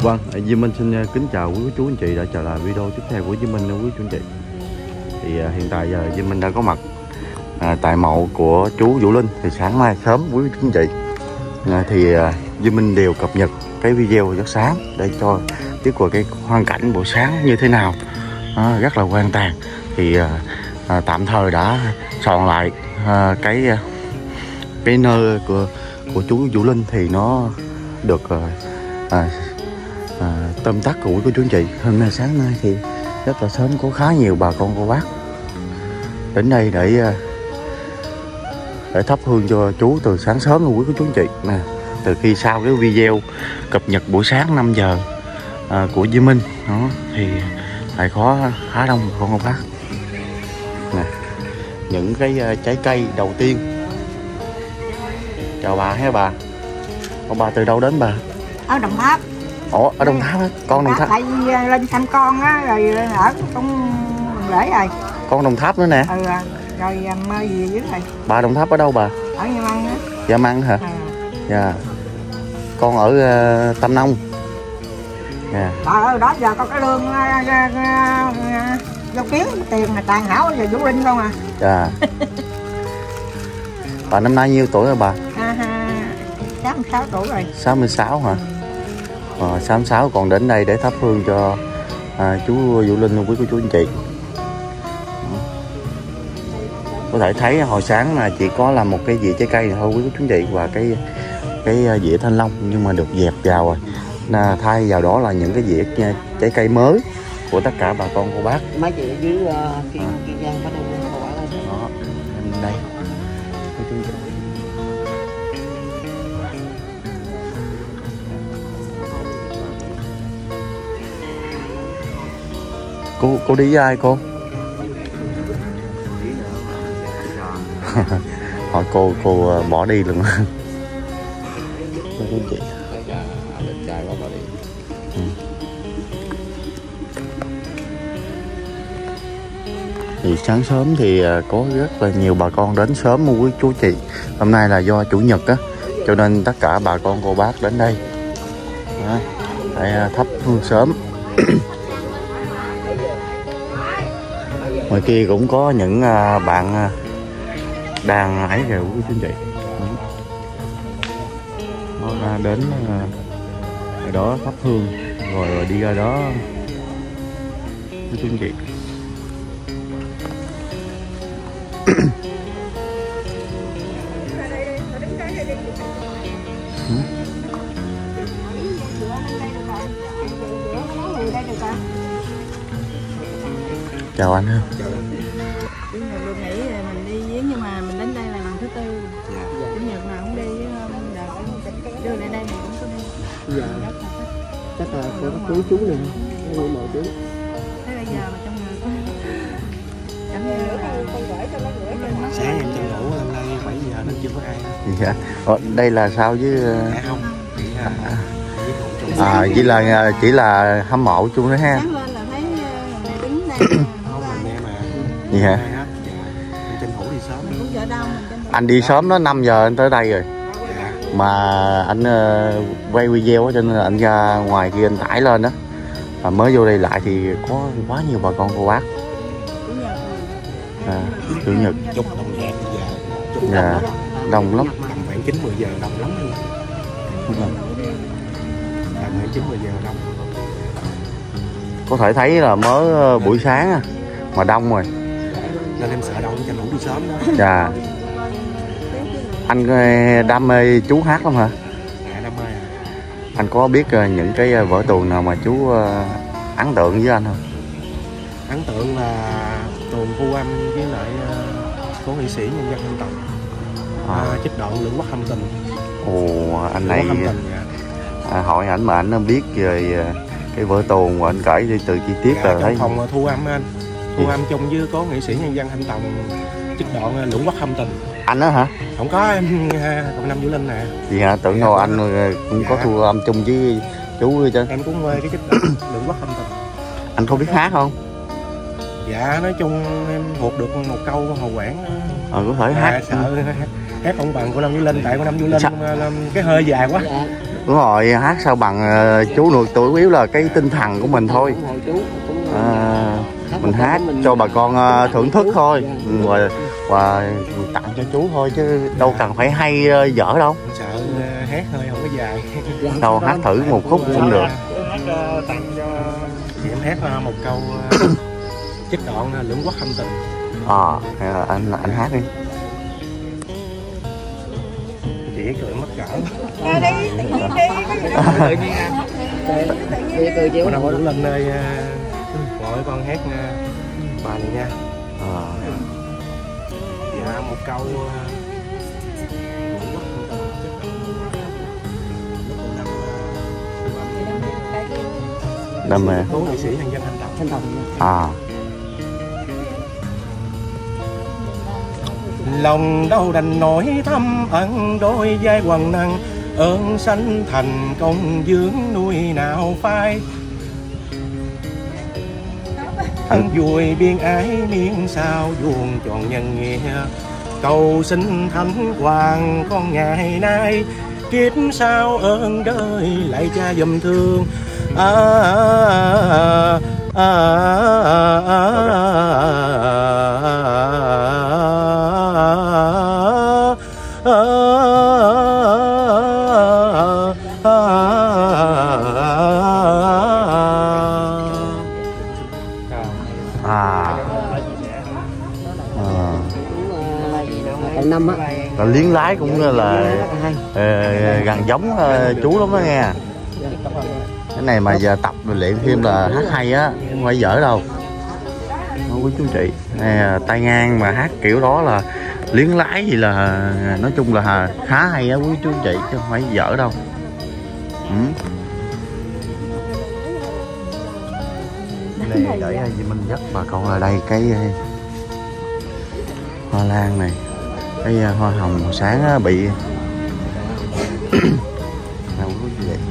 Vâng, Duy Minh xin kính chào quý chú anh chị đã trở lại video tiếp theo của Duy Minh quý chú anh chị. Thì hiện tại giờ Duy Minh đã có mặt tại mộ của chú Vũ Linh. Thì sáng mai sớm quý chú anh chị thì Duy Minh đều cập nhật cái video rất sáng để cho biết qua cái hoàn cảnh buổi sáng như thế nào, rất là hoang tàn. Thì tạm thời đã soạn lại cái nơi của chú Vũ Linh thì nó được tóm tắt của quý chú anh chị. Hôm nay sáng nay thì rất là sớm có khá nhiều bà con cô bác đến đây để thắp hương cho chú từ sáng sớm luôn quý chú anh chị nè. Từ khi sau cái video cập nhật buổi sáng 5 giờ của Duy Minh đó, thì lại có khá đông bà con cô bác nè. Những cái trái cây đầu tiên. Chào bà hả bà? Bà từ đâu đến bà? Ở Đồng Tháp. Ủa, ở Đồng Tháp á? Con Đồng Tháp? Tại vì lên thăm con á, rồi ở cũng lễ rồi. Con Đồng Tháp nữa nè. Ừ, rồi mơ gì dưới rồi. Bà Đồng Tháp ở đâu bà? Ở Gia Măng á. Gia Măng hả? Dạ. Con ở Tam Nông. Dạ. Ở đó giờ có cái lương vô kiếm tiền là tàn hảo giờ Vũ Linh không à. Dạ. Bà năm nay nhiêu tuổi rồi bà? 66 tuổi rồi. 66 hả? 66 còn đến đây để thắp hương cho chú Vũ Linh luôn quý cô chú anh chị. Có thể thấy hồi sáng là chỉ có là một cái dĩa trái cây này thôi quý cô chú anh chị, và cái dĩa thanh long, nhưng mà được dẹp vào rồi. Thay vào đó là những cái dĩa trái cây mới của tất cả bà con cô bác. Mấy chị ở dưới Kiên Giang có đâu có quả lên. Đó, em đây. Cô đi với ai cô? Hỏi cô bỏ đi luôn. Chị. Thì sáng sớm thì có rất là nhiều bà con đến sớm mua quý chú chị. Hôm nay là do chủ nhật á, cho nên tất cả bà con cô bác đến đây để thắp hương sớm. Ngoài kia cũng có những bạn đang ấy kìa quý chú chị. Nó ra đến ở đó thắp hương rồi đi ra đó quý chú chị. Chào anh ha. Chủ nhật luôn nghĩ mình đi viếng, nhưng mà mình đến đây là lần thứ tư. Chủ nhật nào cũng đi, đưa lại đây mình cũng có đi. Dạ. Chắc là có cưới chú liền, có mộ chú. Thế bây giờ mà trong người có cảm giác là sáng em tranh thủ hôm nay 7 giờ nên chưa có ai. Dạ. Đây là sao với Không. chỉ là chỉ là hâm mộ chú nữa ha. sáng lên là thấy người này đứng đây. Không, anh em mà. Gì hả? Em tranh thủ đi sớm. Cũng giờ đâu Anh đi sớm đó, 5 giờ anh tới đây rồi. Dạ. Mà anh quay video cho nên là anh ra ngoài kia anh tải lên đó. Và mới vô đây lại thì có quá nhiều bà con cô bác. Chủ nhật. Chúc đông đẹp bây giờ. Dạ. Đông lắm. Tầm khoảng 9-10 giờ đông lắm luôn. Tầm khoảng 9-10 giờ đông. Có thể thấy là mới buổi sáng mà đông rồi. Nên em sợ đông, tranh thủ đi sớm đó. Dạ. Anh đam mê chú hát lắm hả? Dạ, đam mê. Anh có biết những cái vở tuồng nào mà chú ấn tượng với anh không? Ấn tượng là tuồng Thu Âm với lại cố nghệ sĩ nhân dân Thanh Tùng. Trích đoạn Lưỡng Quốc Hâm Tình. Ồ, anh này Dạ. hỏi ảnh mà anh biết về cái vở tuồng và anh kể đi từ chi tiết Dạ, là thấy. trong phòng Thu Âm anh. Thu Âm chung với cố nghệ sĩ nhân dân Thanh Tùng trích đoạn Lưỡng Quốc Hâm Tình. Anh đó hả? Không có, em còn Năm Vũ Linh nè. Gì hả? Tưởng đâu anh cũng có thu âm chung với chú chứ. Em cũng cái trích đoạn Lưỡng Quốc Hâm Tình. Anh có biết hát không? Dạ, nói chung em thuộc được một câu Hồ Quảng. Có thể hát. Sợ hát không bằng của Năm Vũ Linh, tại của Năm Vũ Linh làm cái hơi dài quá. đúng rồi, hát sao bằng chú nuôi tuổi yếu là cái tinh thần của mình thôi. Mình hát cho bà con thưởng thức thôi, và tặng cho chú thôi chứ đâu cần phải hay dở đâu. Sợ hát hơi không có dài. Đâu hát thử một khúc cũng được. Tặng cho chị em hát một câu trích đoạn Lưỡng Quốc Thâm Tình. Anh hát đi. Chị cười mất cỡ. Đi nào đứng lên nơi gọi con hát bài này nha. Dạ một câu đam mê cố nghệ sĩ nhân dân Thanh Đồng. Lòng đâu đành nỗi thâm ẩn đôi vai quần năng, ơn sanh thành công dưỡng nuôi nào phai. Thân vui biên ái miên sao vuông tròn nhân nghĩa, cầu xin thánh hoàng con ngày nay, kiếp sau ơn đời lại cha dùm thương. Năm á, liếng lái cũng là gần giống chú lắm đó nghe. Cái này mà giờ tập luyện thêm là hát hay á, không phải dở đâu. Quý chú chị, tay ngang mà hát kiểu đó là liếng lái gì là nói chung là khá hay á quý chú chị, chứ không phải dở đâu. Đây để Duy Minh dắt bà con ở đây cái hoa lan này, cái hoa hồng màu sáng bị đâu có gì vậy.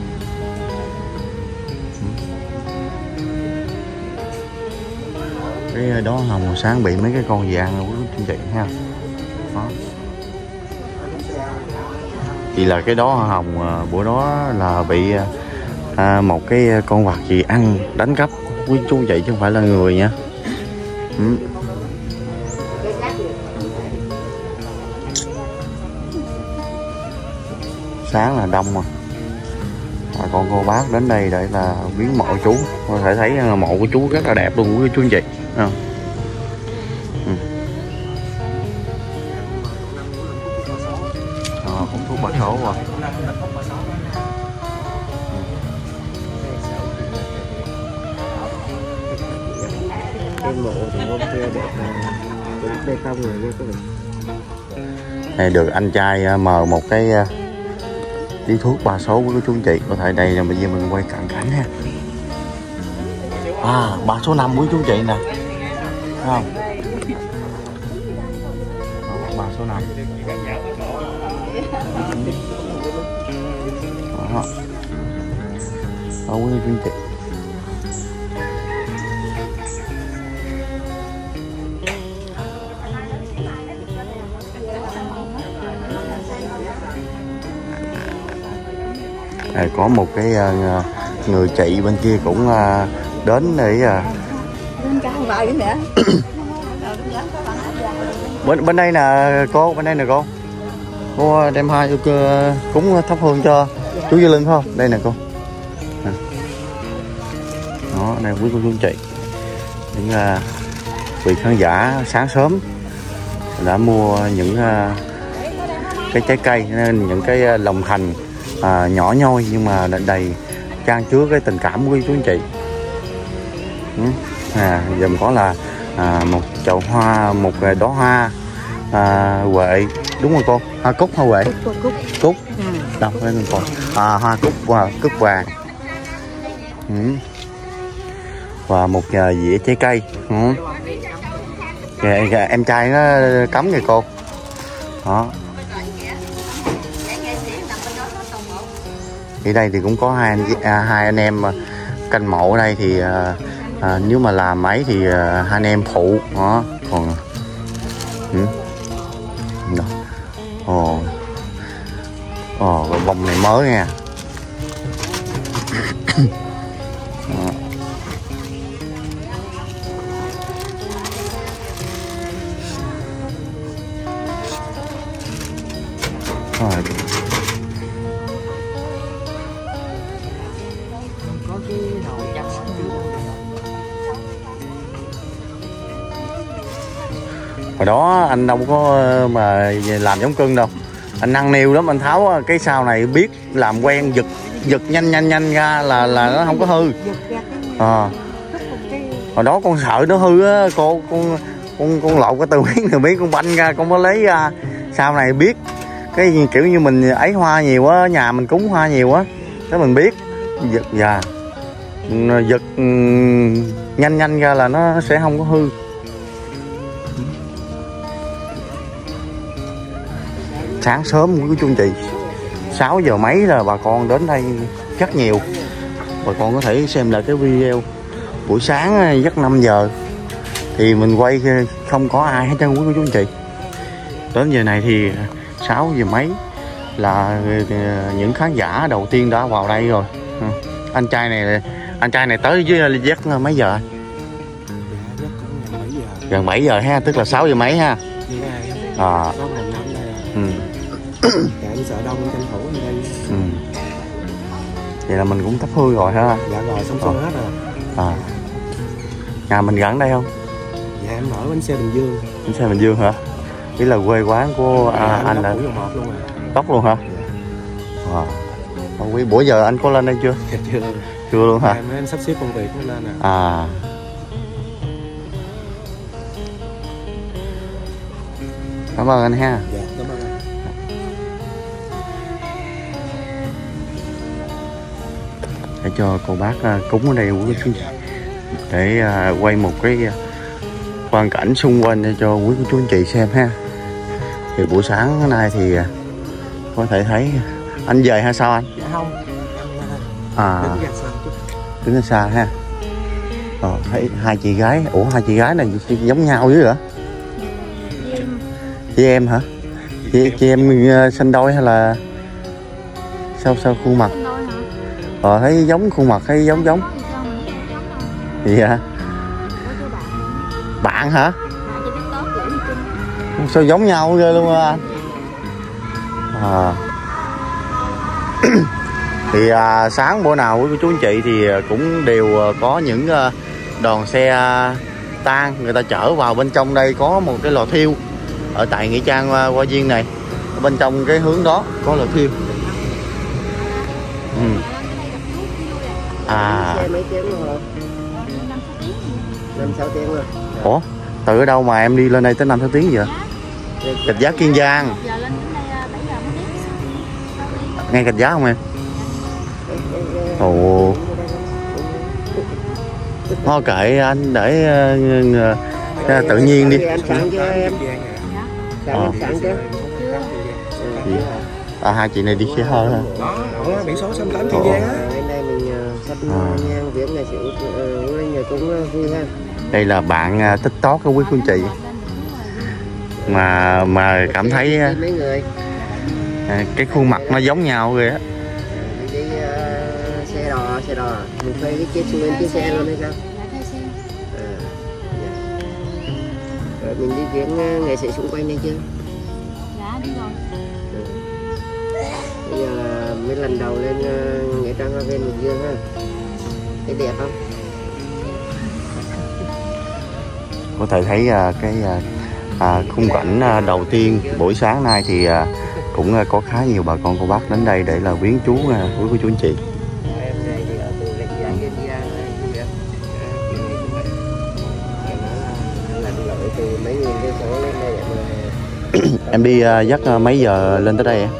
Cái đó hồng màu sáng bị mấy cái con gì ăn quý chú chị ha. Đó. Chỉ là cái đó hoa hồng bữa đó là bị một cái con vật gì ăn đánh cắp quý chú chị, chứ không phải là người nha. Sáng là đông mà con cô bác đến đây để là viếng mộ chú, có thể thấy mộ của chú rất là đẹp luôn quý chú anh chị. Hút thuốc bà số rồi. Cái mộ thì hôm kia đẹp không rồi nha các bạn. Đây được anh trai mời một cái đi thuốc 3 số của chú anh chị, có thể đây là bây giờ mình quay cận cảnh ha. 3 số 5 của chú anh chị nè, thấy không? 3 số 5 đó. Đó quý chú anh chị. Có một cái người chị bên kia cũng đến để bên đây nè cô, bên đây nè cô đem hai cúng thắp hương cho chú Duy Lân không? Đây nè cô. Đó, này quý cô chú chị, những vị khán giả sáng sớm đã mua những cái trái cây, nên những cái lòng thành nhỏ nhoi nhưng mà đầy trang chứa cái tình cảm của chú anh chị. Dùm có là một chậu hoa, một đóa hoa huệ, đúng không cô? Hoa cúc hoa huệ? Cúc. Đọc lên con. Hoa cúc và cúc vàng. Và một dĩa trái cây. Em trai nó cắm kìa cô. Đó. Ở đây thì cũng có hai anh em canh mộ ở đây thì nếu mà làm ấy thì hai anh em phụ đó. Còn cái bông này mới nha, Rồi. Có cái nồi chăm ở dưới. Hồi đó anh đâu có mà làm giống cưng đâu, anh năng niu lắm, anh tháo cái sau này biết làm quen, giật nhanh ra là nó không có hư. Hồi đó con sợ nó hư á, con lột cái từ miếng con banh ra, con có lấy ra. Sau này biết cái kiểu như mình ấy hoa nhiều á, nhà mình cúng hoa nhiều á, thế mình biết giật nhanh ra là nó sẽ không có hư. Sáng sớm của chú anh chị 6 giờ mấy là bà con đến đây rất nhiều. Bà con có thể xem lại cái video buổi sáng giấc 5 giờ thì mình quay không có ai hết trơn của chú anh chị. Đến giờ này thì 6 giờ mấy là những khán giả đầu tiên đã vào đây rồi. Anh trai này tới với giấc mấy giờ? Gần 7 giờ ha, tức là 6 giờ mấy ha. Em sợ đông tranh thủ ở đây. Vậy là mình cũng thắp hương rồi ha. Dạ rồi, xong xuôi hết rồi. Nhà mình gần đây không? Dạ em ở bến xe Bình Dương. Bến xe Bình Dương hả? Ý là quê quán của anh là Gốc luôn hả? Quý bữa giờ anh có lên đây chưa? Chưa luôn hả? Em sắp xếp công việc nó lên à. Cảm ơn anh ha. Dạ, cảm ơn anh. Để cho cô bác cúng ở đây để quay một cái quang cảnh xung quanh để cho quý cô chú anh chị xem ha. Thì buổi sáng nay thì có thể thấy anh về hay sao anh? Dạ không. Đứng xa ha. Thấy hai chị gái, ủa hai chị gái này giống nhau dữ hả? Chị em hả? Chị em sinh đôi hay là sao khuôn mặt? Thấy giống khuôn mặt hay giống gì hả? Bạn hả? Sao giống nhau ghê luôn anh? Thì sáng bữa nào của chú anh chị thì cũng đều có những đoàn xe tang người ta chở vào bên trong đây, có một cái lò thiêu ở tại nghĩa trang Hoa Viên này, ở bên trong cái hướng đó có lò thiêu. Mấy tiếng rồi? 5-6 tiếng rồi. Ủa, từ ở đâu mà em đi lên đây tới 5-6 tiếng vậy? Gạch Giá Kiên Giang. Ngay Gạch Giá không em? Ồ. Thôi kệ anh để tự nhiên đi. Hai chị này đi xe hơi hả? Biển số 68 Kiên Giang á. Nhang viếng ngày xỉu cũng vui ha. Đây là bạn TikTok của quý cô chị mà cảm thấy cái khuôn mặt nó giống nhau rồi á. Đi xe đò mình thuê cái chiếc xe luôn hay sao? Rồi mình đi viếng nghệ sĩ xung quanh đây chưa? Dạ đi rồi. Bây giờ là mấy lần đầu lên nghĩa trang Hoa Viên Bình Dương ha. Thấy đẹp không? Có thể thấy cái khung cảnh đầu tiên buổi sáng nay thì cũng có khá nhiều bà con cô bác đến đây để là viếng chú với cô chú anh chị. Em đi giấc mấy giờ lên tới đây em?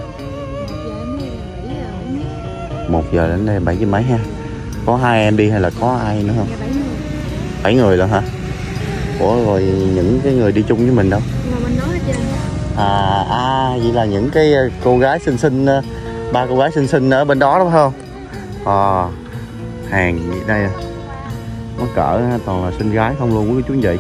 1 giờ đến đây 7 giờ mấy ha. Có hai em đi hay là có ai nữa không? 7 người luôn hả? Ủa rồi những cái người đi chung với mình đâu? Vậy là những cái cô gái xinh 3 cô gái xinh ở bên đó đúng không? Hàng gì đây có cỡ toàn là xinh gái không luôn quý chú anh chị.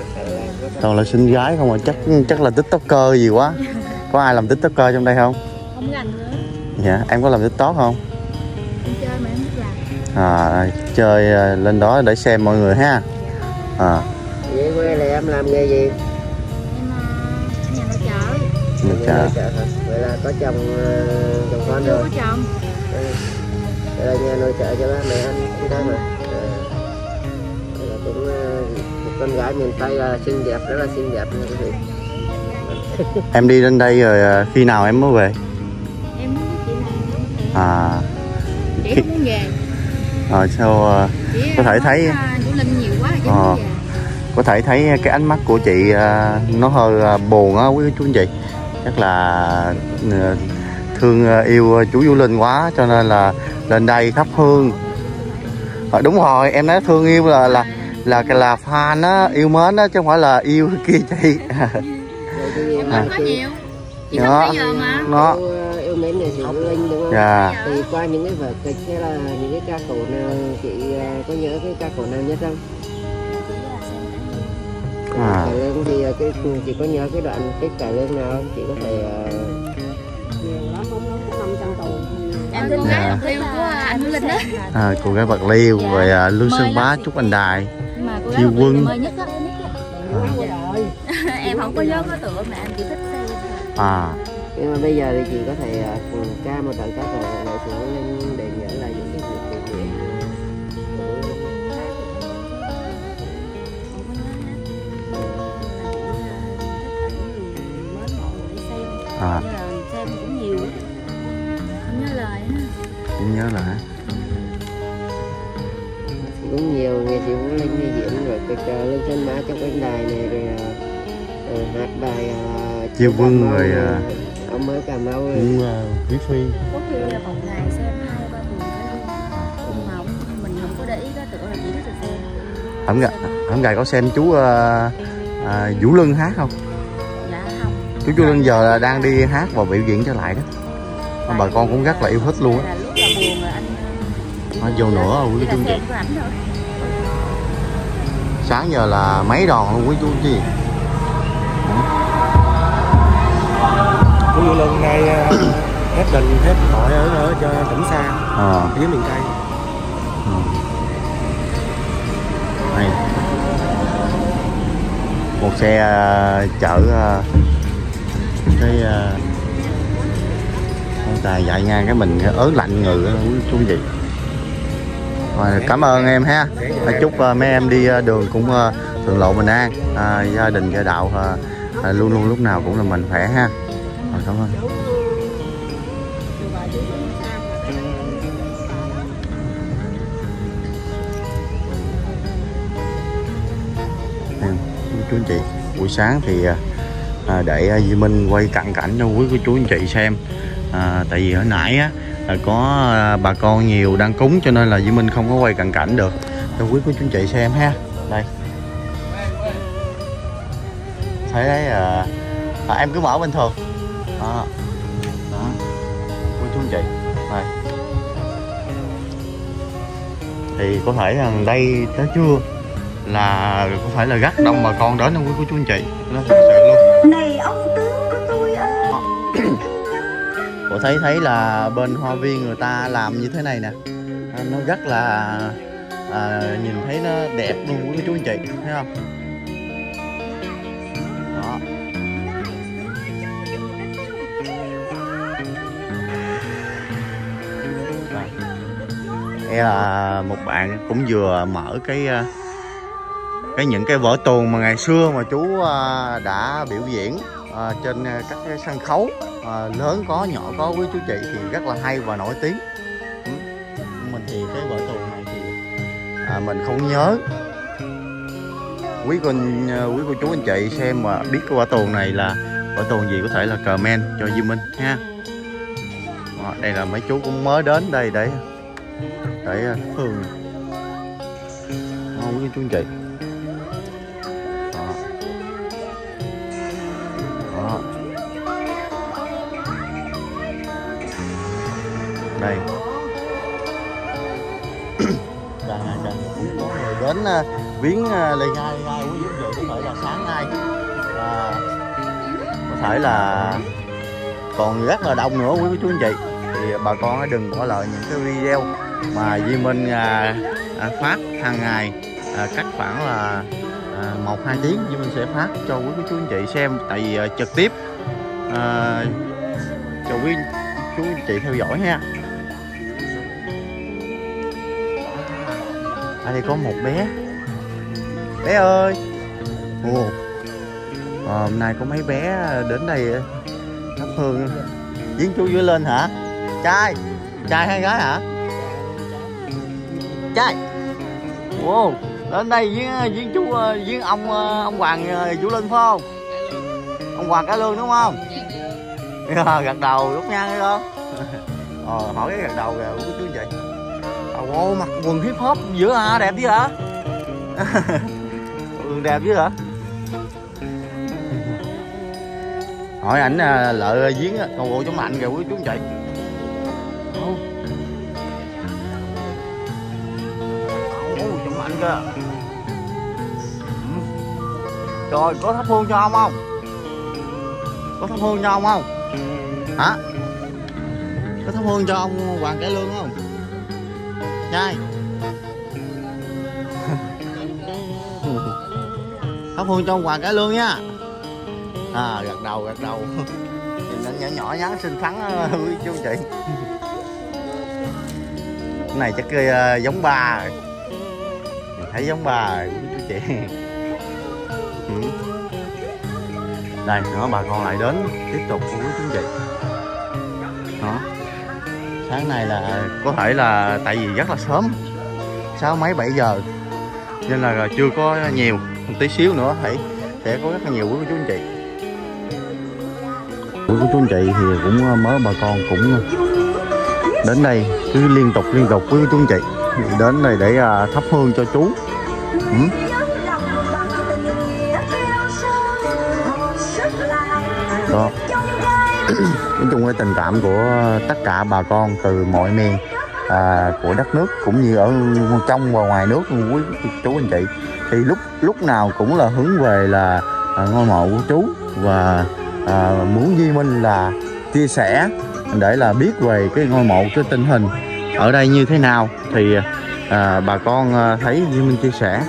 Toàn là xinh gái không à, chắc là tiktoker gì quá. Có ai làm tiktoker trong đây không? không rành nữa. Dạ, em có làm TikTok không? Em chơi mà em biết làm. Chơi lên đó để xem mọi người ha. Vậy quê là em làm nghề gì? Em nhà nội trợ. Nội trợ hả? Vậy là có chồng con Chưa rồi. có chồng. Vậy là nhà nội trợ cho ba mẹ anh cái đó mà. Vậy là cũng một con gái miền Tây là xinh đẹp, rất là xinh đẹp nha quý vị. Em đi lên đây rồi khi nào em mới về? Em muốn biết chị này. Chị không muốn về. Sao có thể thấy Vũ Linh nhiều quá chứ không về. có thể thấy cái ánh mắt của chị nó hơi buồn á quý chú anh chị. Chắc là thương yêu chú Vũ Linh quá cho nên là lên đây thắp hương. Đúng rồi, em nói thương yêu là fan á, yêu mến á chứ không phải là yêu kia chị. Em mến có nhiều. Chị không bây giờ mà. Nó yêu mến nghệ sĩ Vũ Linh đúng không? Dạ. Thì qua những cái vở kịch hay là những cái ca khổ nào chị có nhớ cái ca khổ nào nhất không? Cải lương thì chị có nhớ cái đoạn tích cải lương nào không? Chị có thể Em thích cái bạc liêu của anh Vũ Linh đó. cô gái Bạc Liêu rồi Lương Sơn Bá, Trúc Anh Đài, Chiêu Quân. Mơ nhất á. Em không có nhớ có tượng mà em chỉ thích xem. Nhưng mà bây giờ thì chị có thể ca một đoạn ca khổ nghệ sĩ Vũ Linh để nhớ lại những cái việc của chị. Xem cũng nhiều, không nhớ lời á. Không nhớ là Cũng nhiều nghệ sĩ Vũ Linh đi diễn rồi kịch Lương Sơn Bá, Trúc Anh Đài này rồi hát bài Chiêu Quân rồi ông mới Cà Mau rồi. Quý Phi. Có khi là một ngày xem 2-3 buồn cái luôn. Nhưng mà mình không có để ý đó, tựa là chỉ thích xem. Hổng gài có xem chú Vũ Linh hát không? Dạ không. Chú Vũ Linh giờ là đang đi hát và biểu diễn trở lại đó. Bà con cũng rất là yêu thích luôn á. Lúc là buồn rồi anh Nó vô nữa quý chú chị. Sáng giờ là mấy đòn luôn quý chú chị. Chú Vũ Linh nay hết đình hết tội ở tỉnh xa ở dưới miền Tây. Đây. Một xe chở cái con tài dạy ngang cái mình ớn lạnh người đó quý chú chị. Rồi, cảm ơn em ha. Chúc mấy em đi đường cũng thuận lộ bình an, gia đình gia đạo luôn luôn lúc nào cũng là mình khỏe ha. Rồi, cảm ơn. Chú anh chị, buổi sáng thì để Duy Minh quay cận cảnh cho quý cô chú anh chị xem. Tại vì hồi nãy á có bà con nhiều đang cúng cho nên là Duy Minh không có quay cận cảnh được cho quý cô chú anh chị xem ha. Đây thấy đấy, em cứ mở bình thường đó quý chú anh chị. Đây thì có thể rằng đây tới trưa là có phải là rất đông bà con đến không quý cô chú anh chị, nó thật sự luôn. Này ông tướng của tôi ơi. Cô thấy là bên hoa viên người ta làm như thế này nè, nó rất là nhìn thấy nó đẹp luôn quý chú anh chị, thấy không? Đó. Đây là một bạn cũng vừa mở những cái vở tuồng mà ngày xưa mà chú đã biểu diễn trên các cái sân khấu lớn có nhỏ có quý chú chị, thì rất là hay và nổi tiếng. Mình thì cái vở tuồng này thì mình không nhớ. Quý cô chú anh chị xem mà biết cái vở tuồng này là vở tuồng gì có thể là comment cho Duy Minh ha. Đây là mấy chú cũng mới đến đây để thường quý chú anh chị. Đây cũng có người đến viếng Lê Gai quý vị, có thể là sáng nay có thể là còn rất là đông nữa quý chú anh chị. Thì bà con hãy đừng bỏ lỡ những cái video mà Duy Minh phát hàng ngày, cách khoảng là 1-2 tiếng Duy Minh sẽ phát cho quý chú anh chị xem, tại vì trực tiếp cho quý chú anh chị theo dõi ha. Ở đây có một bé ơi. Hôm nay có mấy bé đến đây thắp hương viếng chú Dưới Lên hả? Trai hay gái hả? Trai. Wow, đến đây viếng chú, viếng ông Hoàng Vũ Linh phải không? Ông Hoàng Cải Lương đúng không? Gật đầu lúc nha thấy không? Hỏi cái gật đầu kìa quý chú anh chị. Wow, mặc quần hip hop giữa hả? Đẹp chứ hả? Đẹp chứ hả? Hỏi ảnh lợi giếng cầu bộ chống lạnh kìa quý chú anh chị. Chống lạnh kìa. Rồi có thắp hương cho ông không? Có thắp hương cho ông không? Hả? Có thắp hương cho ông Hoàng Cải Lương không? Trai. Thắp hương cho ông Hoàng Cải Lương nha. Gật đầu. Nhìn nhỏ nhắn xinh xắn quý chú chị. Cái này chắc giống ba rồi. Mình thấy giống ba rồi quý chú chị. Đây nữa bà con lại đến tiếp tục của quý chú chị. Đó. Sáng nay là có thể là tại vì rất là sớm, 6 mấy 7 giờ nên là chưa có nhiều, một tí xíu nữa sẽ có rất là nhiều quý chú anh chị. Quý chú anh chị thì cũng mới bà con cũng đến đây cứ liên tục quý chú anh chị đến đây để thắp hương cho chú. Đó. Nói chung cái tình cảm của tất cả bà con từ mọi miền của đất nước cũng như ở trong và ngoài nước quý chú anh chị thì lúc nào cũng là hướng về là ngôi mộ của chú, và muốn Duy Minh là chia sẻ để là biết về cái ngôi mộ, cái tình hình ở đây như thế nào. Thì bà con thấy Duy Minh chia sẻ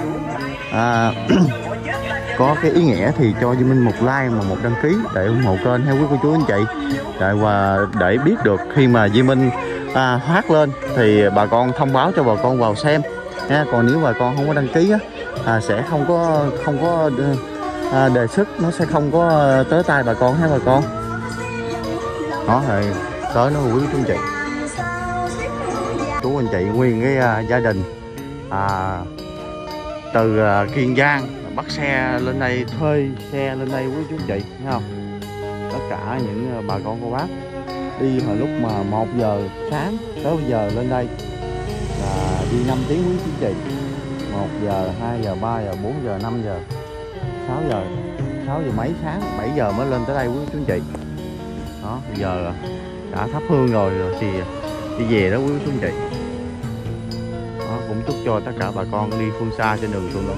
có cái ý nghĩa thì cho Duy Minh một like và một đăng ký để ủng hộ kênh theo quý cô chú anh chị, và để biết được khi mà Duy Minh phát lên thì bà con thông báo cho bà con vào xem nha. Còn nếu bà con không có đăng ký sẽ không có đề xuất, nó sẽ không có tới tay bà con ha bà con. Đó thì tới nó quý chú anh chị, chú anh chị nguyên cái gia đình từ Kiên Giang bắt xe lên đây, thuê xe lên đây quý chú anh chị thấy không? Tất cả những bà con cô bác đi hồi lúc mà 1 giờ sáng tới bây giờ lên đây là đi 5 tiếng quý chú anh chị. 1 giờ, 2 giờ, 3 giờ, 4 giờ, 5 giờ, 6 giờ mấy sáng, 7 giờ mới lên tới đây quý chú anh chị. Đó, bây giờ đã thắp hương rồi thì đi về đó quý chú anh chị. Đó, cũng chúc cho tất cả bà con đi phương xa trên đường thuận lợi.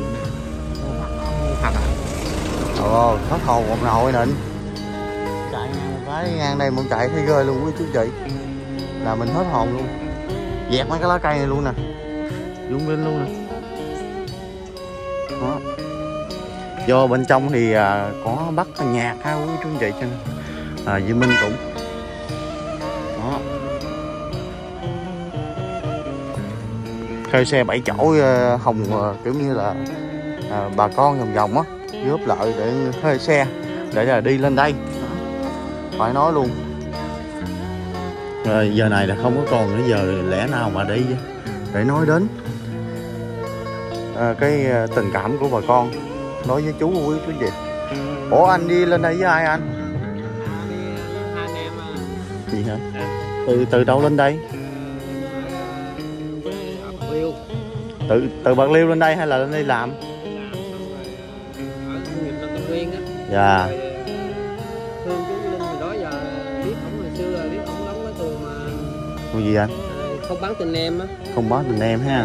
Hết hồn một nội nịnh, chạy một cái ngang đây muốn chạy thấy ghê luôn quý chú chị, là mình hết hồn luôn, dẹp mấy cái lá cây này luôn nè, rung lên luôn nè. Đó. Do bên trong thì có bắt nhạc ha quý chú chị, cho nên Duy Minh cũng đó thuê xe 7 chỗ hồng, kiểu như là bà con vòng á góp lại để thuê xe để là đi lên đây. Phải nói luôn rồi, giờ này là không có còn cái giờ lẽ nào mà đi để nói đến cái tình cảm của bà con đối với chú quý chú chị. Ủa anh đi lên đây với ai anh? Hai anh em. Gì hả? Từ đâu lên đây? Bạc Liêu. Từ Bạc Liêu lên đây hay là lên đây làm? Nguyên á. Dạ. Thương chú Linh hồi đó giờ biết ổng hồi xưa, biết ổng đóng cái tuồng mà. Cái gì anh? Không bán tình em á. Không bán tình em ha.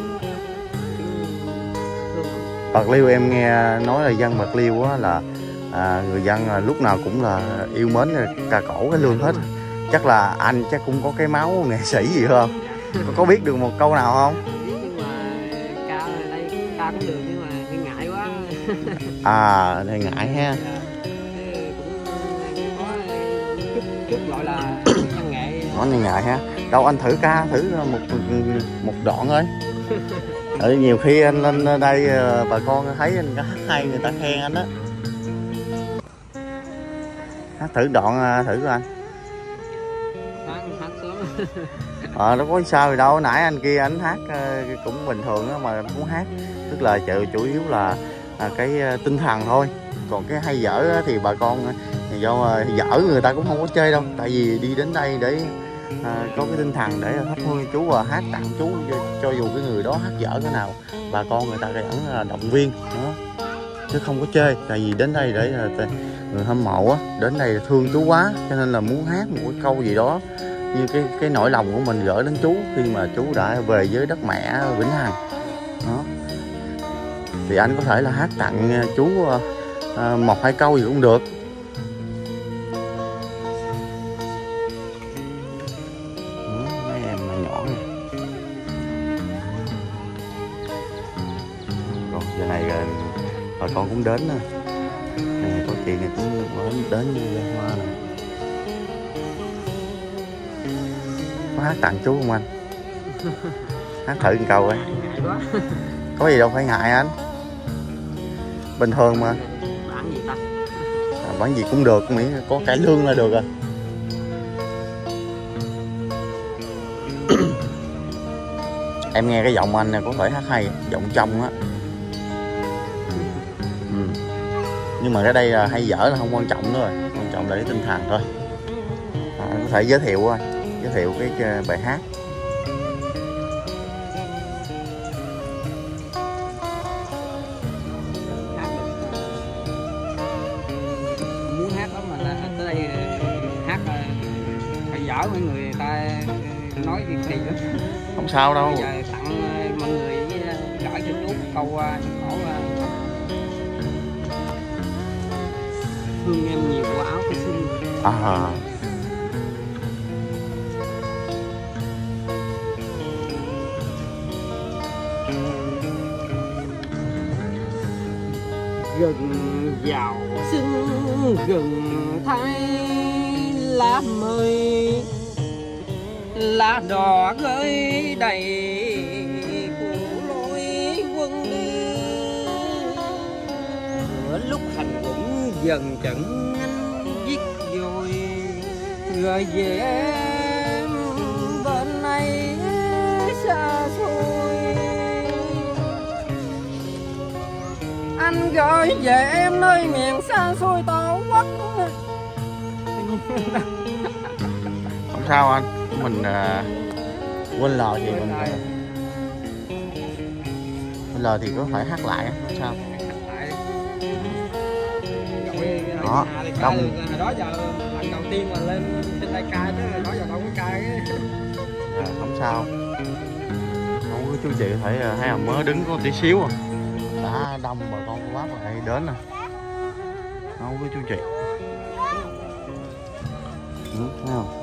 Bạc Liêu em nghe nói là dân Bạc Liêu á là người dân lúc nào cũng là yêu mến ca cổ cái lương hết. Chắc là anh chắc cũng có cái máu nghệ sĩ gì không? Có biết được một câu nào không? Nhưng mà ca đây ca cũng được nhưng mà hơi ngại quá. Thì ngại ha. Cũng có chút gọi là văn nghệ. Nói ngại ha. Đâu anh thử ca thử một đoạn thôi. Nhiều khi anh lên đây bà con thấy anh hát hay người ta khen anh á. Hát thử đoạn thử coi anh. Hát sớm. Nó có sao gì đâu, nãy anh kia anh hát cũng bình thường á mà anh cũng hát. Tức là chủ yếu là cái tinh thần thôi. Còn cái hay dở thì bà con thì do dở người ta cũng không có chơi đâu. Tại vì đi đến đây để có cái tinh thần để thắp hương chú và hát tặng chú, cho dù cái người đó hát dở cái nào bà con người ta vẫn động viên đó. Chứ không có chơi. Tại vì đến đây để người hâm mộ á, đến đây thương chú quá cho nên là muốn hát một cái câu gì đó như cái nỗi lòng của mình gửi đến chú khi mà chú đã về với đất mẹ Vĩnh Hằng đó. Thì anh có thể là hát tặng chú một hai câu gì cũng được. Mấy em nhỏ này. Còn giờ này bà con cũng đến nè. Có chị này cũng đến như hoa này. Có hát tặng chú không anh? Hát thử một câu coi. Có gì đâu phải ngại anh. Bình thường mà. Bán gì ta? Bán gì cũng được, miễn có cải lương là được rồi. Em nghe cái giọng anh này có thể hát hay, giọng trong á. Nhưng mà cái đây là hay dở là không quan trọng nữa rồi, quan trọng là cái tinh thần thôi. Anh có thể giới thiệu cái bài hát. Muốn hát lắm mà là tới đây hát phải dở mấy người ta nói gì kỳ lắm. Không sao đâu. Bây giờ tặng mọi người với gửi cho chú một câu khổ thương em nhiều quả áo cái xinh. Gần vào xuân gần thay lá mời, lá đỏ gửi đầy của lối quân đi. Giữa lúc hành cũng dần trận anh viết rồi rồi về em bên này xa xôi. Anh gửi về em nơi miền xa xôi tổ quốc. Không sao anh, mình quên lời thì mình quên lời thì có phải hát lại không sao. Đó, đông. Đó giờ lần đầu tiên mà lên trên đây ca chứ đó giờ đâu có ca cái. Không sao. Không có chú chị thấy mới đứng có tí xíu à. Đã đông bà con quá mà hay đến nè. Không có chú chị. Thấy không?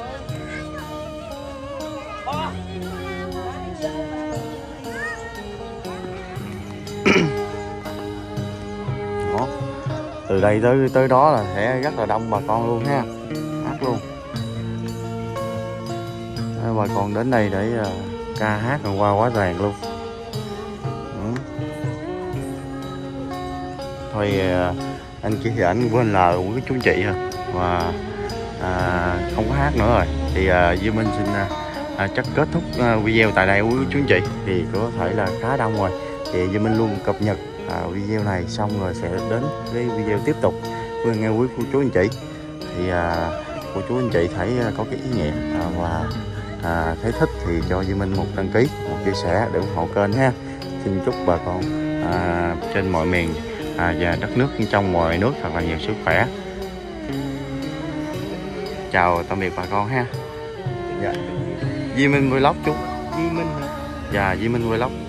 Đó. Từ đây tới đó là sẽ rất là đông bà con luôn ha, hát luôn. Bà con đến đây để ca hát còn qua quá ràng luôn. Thôi anh chỉ thì anh quên lời của cái chú chị thôi và không có hát nữa rồi. Thì Duy Minh xin chắc kết thúc video tại đây của chú chị. Thì có thể là khá đông rồi. Thì Duy Minh luôn cập nhật video này xong rồi sẽ đến cái video tiếp tục với nghe quý cô chú anh chị. Thì cô chú anh chị thấy có cái ý nghĩa và thấy thích thì cho Duy Minh một đăng ký, một chia sẻ để ủng hộ kênh ha. Xin chúc bà con trên mọi miền và đất nước trong mọi nước thật là nhiều sức khỏe. Chào tạm biệt bà con ha. Dạ. Duy Minh Vlog chú. Duy Minh hả? Dạ, Duy Minh Vlog.